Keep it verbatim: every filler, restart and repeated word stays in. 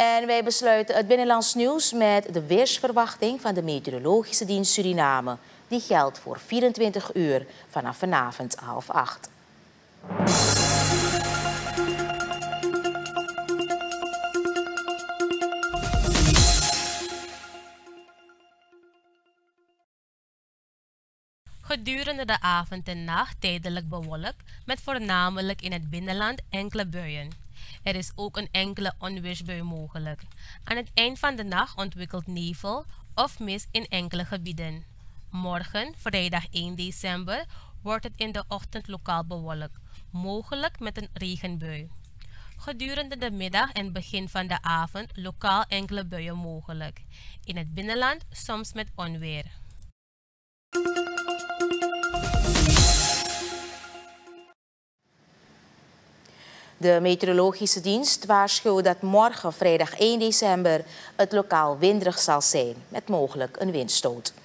En wij besluiten het binnenlands nieuws met de weersverwachting van de Meteorologische Dienst Suriname. Die geldt voor vierentwintig uur vanaf vanavond half acht. Gedurende de avond en nacht tijdelijk bewolkt, met voornamelijk in het binnenland enkele buien. Er is ook een enkele onweersbui mogelijk. Aan het eind van de nacht ontwikkelt nevel of mist in enkele gebieden. Morgen, vrijdag één december, wordt het in de ochtend lokaal bewolkt, mogelijk met een regenbui. Gedurende de middag en begin van de avond lokaal enkele buien mogelijk. In het binnenland soms met onweer. De Meteorologische Dienst waarschuwt dat morgen, vrijdag één december, het lokaal winderig zal zijn, met mogelijk een windstoot.